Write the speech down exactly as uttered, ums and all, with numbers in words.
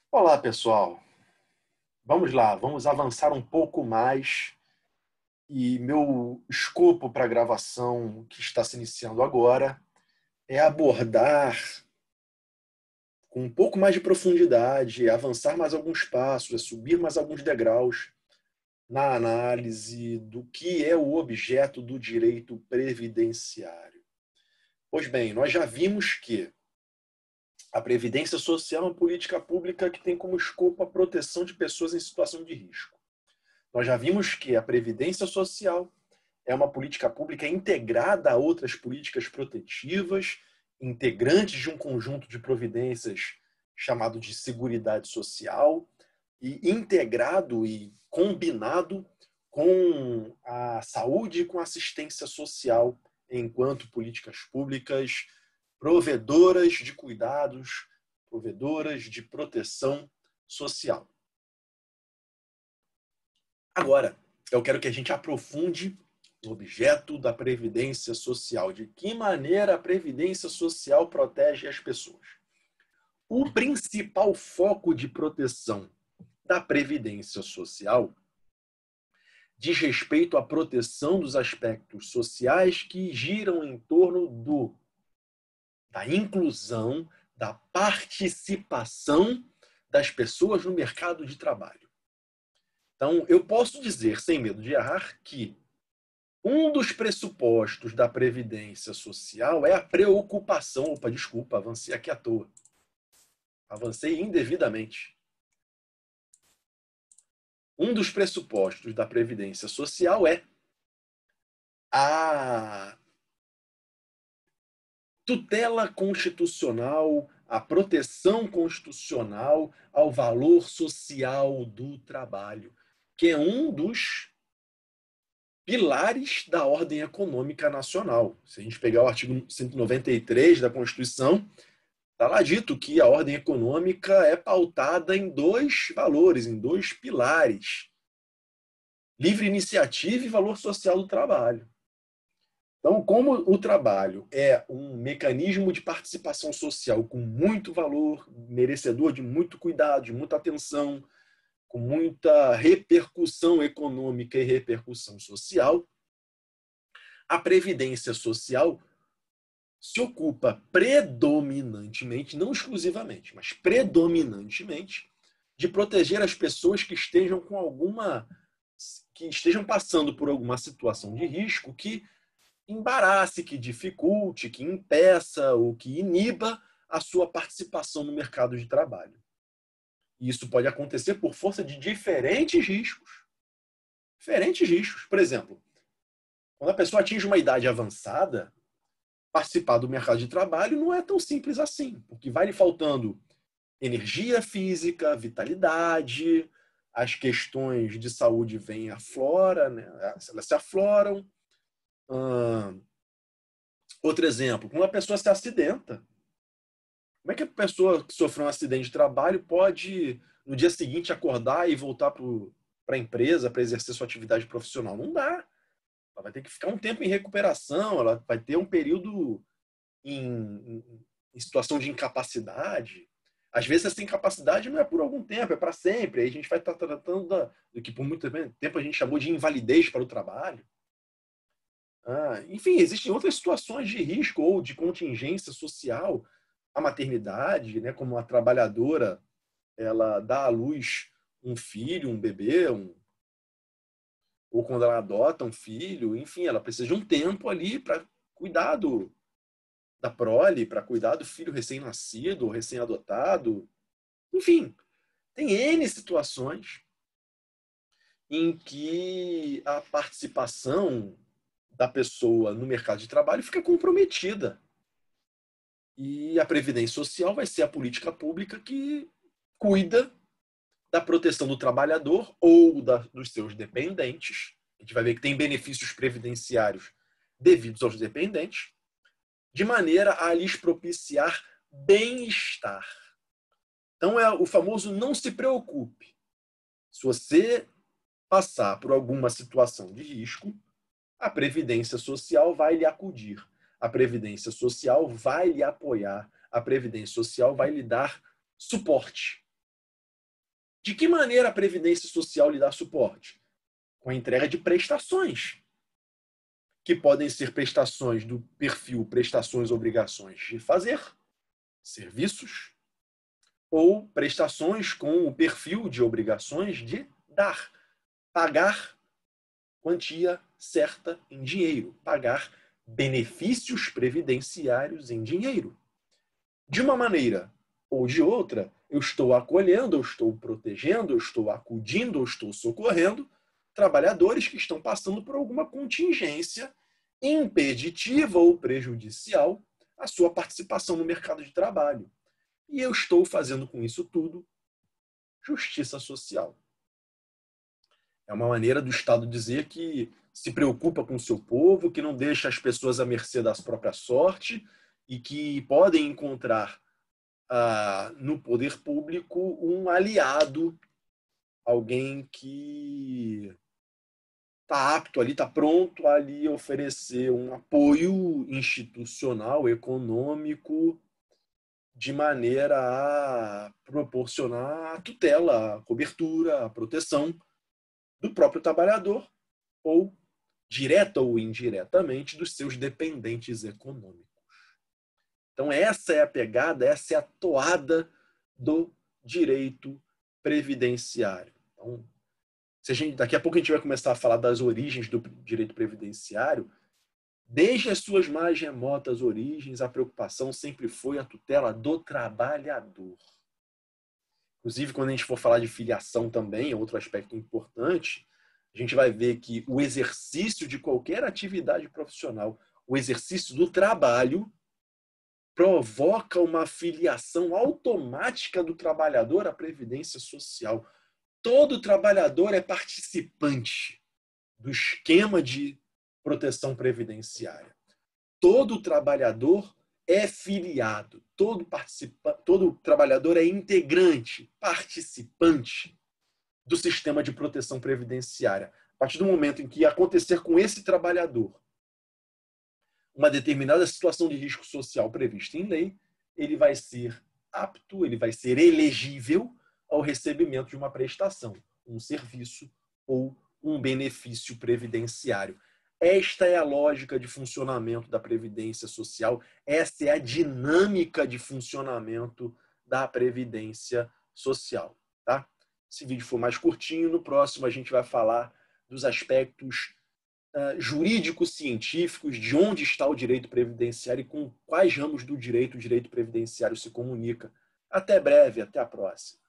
Olá, pessoal. Vamos lá, vamos avançar um pouco mais. E meu escopo para a gravação que está se iniciando agora é abordar com um pouco mais de profundidade, é avançar mais alguns passos, é subir mais alguns degraus na análise do que é o objeto do direito previdenciário. Pois bem, nós já vimos que a Previdência Social é uma política pública que tem como escopo a proteção de pessoas em situação de risco. Nós já vimos que a Previdência Social é uma política pública integrada a outras políticas protetivas, integrantes de um conjunto de providências chamado de Seguridade Social, e integrado e combinado com a saúde e com a assistência social enquanto políticas públicas provedoras de cuidados, provedoras de proteção social. Agora, eu quero que a gente aprofunde no objeto da Previdência Social. De que maneira a Previdência Social protege as pessoas? O principal foco de proteção da Previdência Social diz respeito à proteção dos aspectos sociais que giram em torno do, da inclusão, da participação das pessoas no mercado de trabalho. Então, eu posso dizer, sem medo de errar, que um dos pressupostos da Previdência Social é a preocupação. Opa, desculpa, avancei aqui à toa. Avancei indevidamente. Um dos pressupostos da Previdência Social é a tutela constitucional, a proteção constitucional ao valor social do trabalho, que é um dos pilares da ordem econômica nacional. Se a gente pegar o artigo cento e noventa e três da Constituição, está lá dito que a ordem econômica é pautada em dois valores, em dois pilares: livre iniciativa e valor social do trabalho. Então, como o trabalho é um mecanismo de participação social com muito valor, merecedor de muito cuidado, de muita atenção, com muita repercussão econômica e repercussão social, a Previdência Social se ocupa predominantemente, não exclusivamente, mas predominantemente, de proteger as pessoas que estejam com alguma, que estejam passando por alguma situação de risco que embarace, que dificulte, que impeça ou que iniba a sua participação no mercado de trabalho. E isso pode acontecer por força de diferentes riscos. Diferentes riscos. Por exemplo, quando a pessoa atinge uma idade avançada, participar do mercado de trabalho não é tão simples assim, porque vai lhe faltando energia física, vitalidade, as questões de saúde vêm à flora, né? Elas se afloram. Hum, outro exemplo, quando a pessoa se acidenta, como é que a pessoa que sofreu um acidente de trabalho pode, no dia seguinte, acordar e voltar para a empresa para exercer sua atividade profissional? Não dá. Ela vai ter que ficar um tempo em recuperação, ela vai ter um período em, em, em situação de incapacidade. Às vezes essa incapacidade não é por algum tempo, é para sempre. Aí a gente vai estar tratando da, do que por muito tempo a gente chamou de invalidez para o trabalho. Ah, enfim, existem outras situações de risco ou de contingência social. A maternidade, né, como a trabalhadora, ela dá à luz um filho, um bebê, um, ou quando ela adota um filho, enfim, ela precisa de um tempo ali para cuidar do, da prole, para cuidar do filho recém-nascido ou recém-adotado. Enfim, tem N situações em que a participação da pessoa no mercado de trabalho fica comprometida. E a Previdência Social vai ser a política pública que cuida da proteção do trabalhador ou da, dos seus dependentes. A gente vai ver que tem benefícios previdenciários devidos aos dependentes, de maneira a lhes propiciar bem-estar. Então é o famoso não se preocupe. Se você passar por alguma situação de risco, a Previdência Social vai lhe acudir. A Previdência Social vai lhe apoiar. A Previdência Social vai lhe dar suporte. De que maneira a Previdência Social lhe dá suporte? Com a entrega de prestações, que podem ser prestações do perfil prestações obrigações de fazer, serviços, ou prestações com o perfil de obrigações de dar, pagar quantia certa em dinheiro, pagar benefícios previdenciários em dinheiro. De uma maneira ou de outra, eu estou acolhendo, eu estou protegendo, eu estou acudindo, eu estou socorrendo trabalhadores que estão passando por alguma contingência impeditiva ou prejudicial à sua participação no mercado de trabalho. E eu estou fazendo com isso tudo justiça social. É uma maneira do Estado dizer que se preocupa com o seu povo, que não deixa as pessoas à mercê da própria sorte e que podem encontrar ah, no poder público um aliado, alguém que está apto ali, está pronto a lhe oferecer um apoio institucional, econômico, de maneira a proporcionar a tutela, a cobertura, a proteção do próprio trabalhador ou, direta ou indiretamente, dos seus dependentes econômicos. Então, essa é a pegada, essa é a toada do direito previdenciário. Então, se a gente, daqui a pouco a gente vai começar a falar das origens do direito previdenciário. Desde as suas mais remotas origens, a preocupação sempre foi a tutela do trabalhador. Inclusive, quando a gente for falar de filiação também, é outro aspecto importante, a gente vai ver que o exercício de qualquer atividade profissional, o exercício do trabalho, provoca uma filiação automática do trabalhador à Previdência Social. Todo trabalhador é participante do esquema de proteção previdenciária. Todo trabalhador é filiado, todo, participa, todo trabalhador é integrante, participante do sistema de proteção previdenciária. A partir do momento em que acontecer com esse trabalhador uma determinada situação de risco social prevista em lei, ele vai ser apto, ele vai ser elegível ao recebimento de uma prestação, um serviço ou um benefício previdenciário. Esta é a lógica de funcionamento da Previdência Social, essa é a dinâmica de funcionamento da Previdência Social. Tá? Esse vídeo foi mais curtinho, no próximo a gente vai falar dos aspectos uh, jurídicos científicos, de onde está o direito previdenciário e com quais ramos do direito o direito previdenciário se comunica. Até breve, até a próxima.